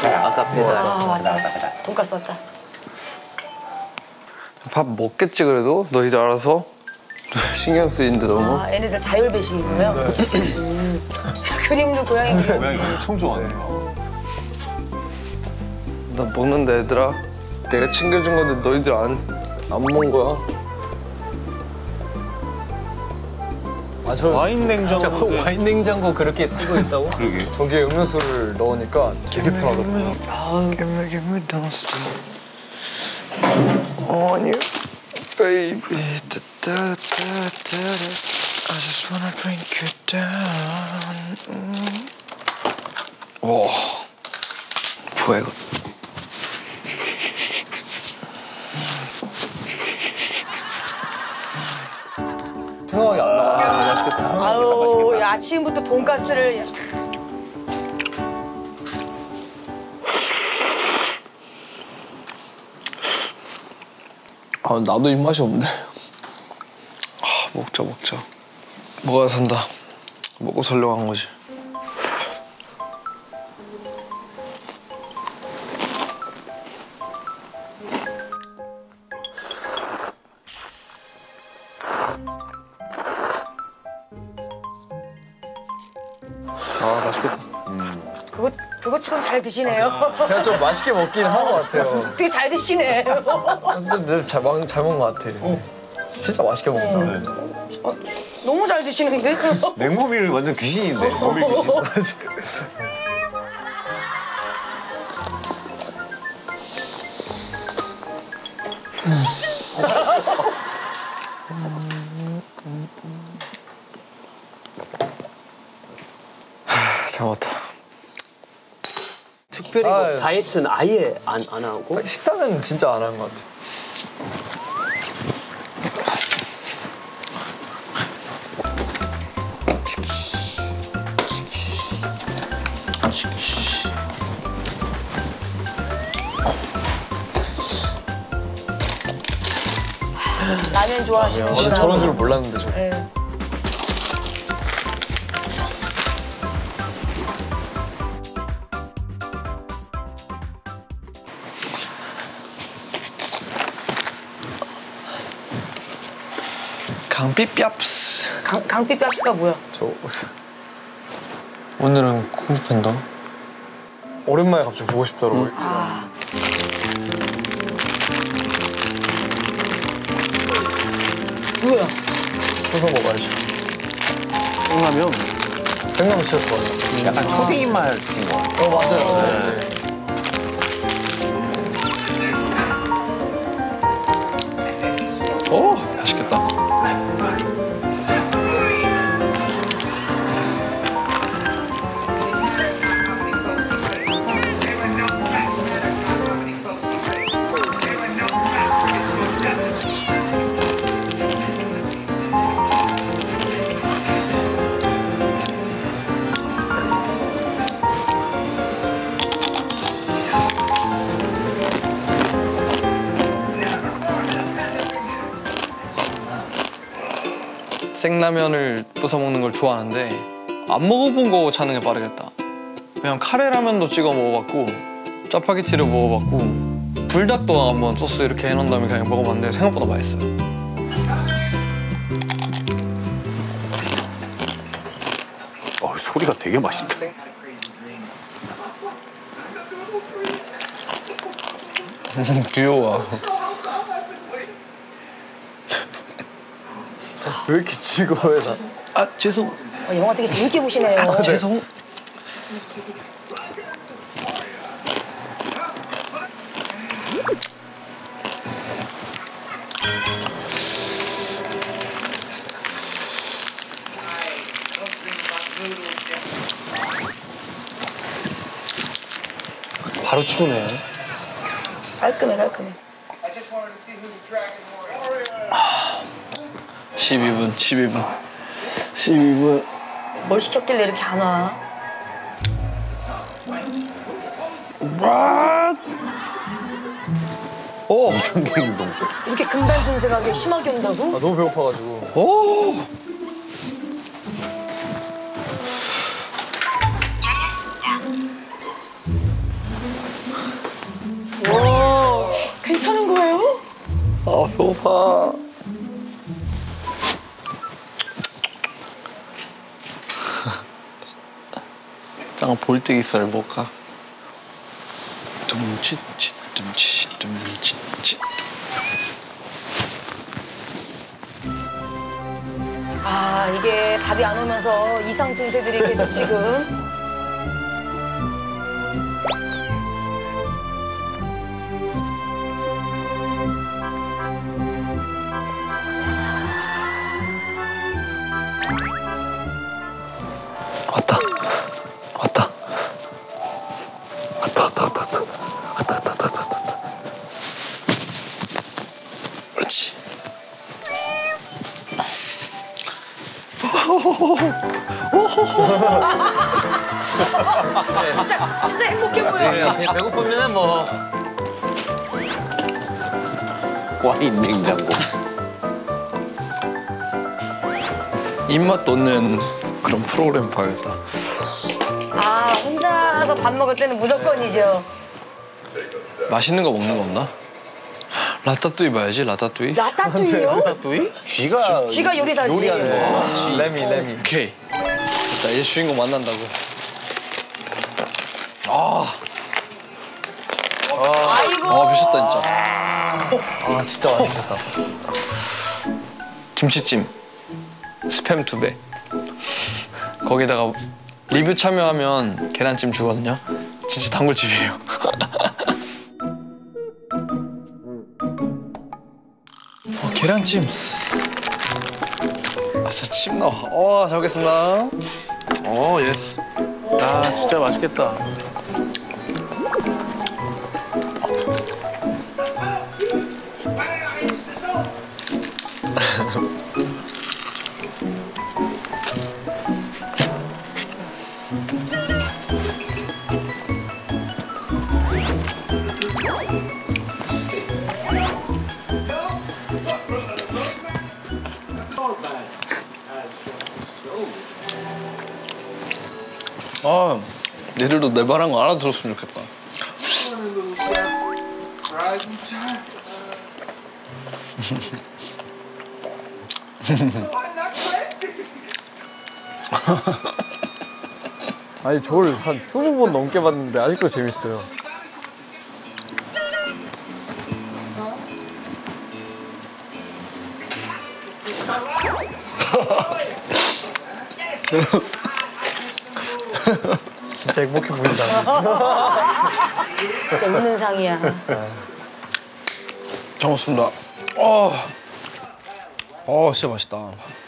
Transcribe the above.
아까 배달. 아 왔다. 돈가스 왔다. 밥 먹겠지 그래도? 너희들 알아서? 신경 쓰이는데 너무. 아 얘네들 자율 배식이고요. 그림도 고양이 그림. 고양이 엄청 좋아하네요. 나 먹는다 얘들아. 내가 챙겨준 건데 너희들 안 먹은 거야. 아, 저 와인 냉장고. 와인 냉장고 그렇게 쓰고 있다고? 그러게. 저기에 음료수를 넣으니까 되게 편하더라고요. Give me don't stop. On you, baby. I just wanna drink you down. 와, 뭐야 이거? 생각이 안 나. 맛있겠다. 아유 아침부터 돈가스를. 아 나도 입맛이 없네. 아 먹자. 먹어야 산다. 먹고 살려고 한 거지. 아 맛있겠다. 그거 치곤 잘 드시네요. 제가 좀 맛있게 먹긴 한 것 같아요. 되게 잘 드시네. 근데 늘 잘 먹은 것 같아. 진짜 맛있게 먹는다. 너무 잘 드시는데? 냉모밀 완전 귀신인데. 모밀 귀신. 잘 먹었다. 특별히 뭐 다이어트는 아예 안 하고? 식단은 진짜 안 한 것 같아. 라면 좋아하시는구나. 저런 줄 몰랐는데 저. 네. 강삐삐압스. 강삐뼈스가 뭐야? 저 오늘은 콩팬더. 오랜만에 갑자기 보고 싶더라고요. 뭐야? 부서 먹어야죠. 생라면? 생라면 진짜 좋아해요. 약간 초딩 맛인 거. 맞아요. 네. 오 맛있겠다. 생라면을 부숴 먹는 걸 좋아하는데 안 먹어본 거 찾는 게 빠르겠다. 그냥 카레라면도 찍어 먹어봤고 짜파게티를 먹어봤고 불닭도 한번 소스 이렇게 해놓은 다음에 그냥 먹어봤는데 생각보다 맛있어요. 소리가 되게 맛있다. 귀여워. 왜 이렇게 지고해 나? 아 죄송. 영화 되게 재밌게 보시네요. 죄송. 바로 추네. 깔끔해 깔끔해. 12분. 뭘 시켰길래 이렇게 안 와? 오. 이렇게 금단 증세가 심하게 온다고? 아, 너무 배고파가지고. 오. 괜찮은 거예요? 아 배고파. 잠깐 볼때기살 먹을까? 둠칫칫 둠칫 둠칫칫. 아, 이게 답이 안 오면서 이상 증세들이 계속 지금. 왔다. 왔다. 왔다, 왔다, 왔다, 왔다. 왔다, 왔다, 왔다, 왔다. 그렇지. 진짜 행복해 보여. 배고프면은 뭐 와인 냉장고. 입맛 돋는 그런 프로그램 봐야겠다. 아, 혼자서 밥 먹을 때는 무조건이죠. 맛있는 거 먹는 거 없나? 라따뚜이 봐야지, 라따뚜이. 라따뚜이요? 쥐가 요리사지. 요리하는 거. 레미. 오케이. 자, 이제 주인공 만난다고. 아, 아이고. 미쳤다, 진짜. 아 진짜 맛있겠다. 김치찜. 스팸 2배. 거기다가 리뷰 참여하면 계란찜 주거든요. 진짜 단골집이에요. 계란찜. 아, 진짜 침 나와. 잘 먹겠습니다. 예스. 아 진짜 맛있겠다. 아, 얘들도 내 말한 거 알아들었으면 좋겠다. 아니 저를 한 20번 넘게 봤는데 아직도 재밌어요. 진짜 행복해 보인다. 진짜 웃는 상이야. 잘 먹었습니다. 진짜 맛있다.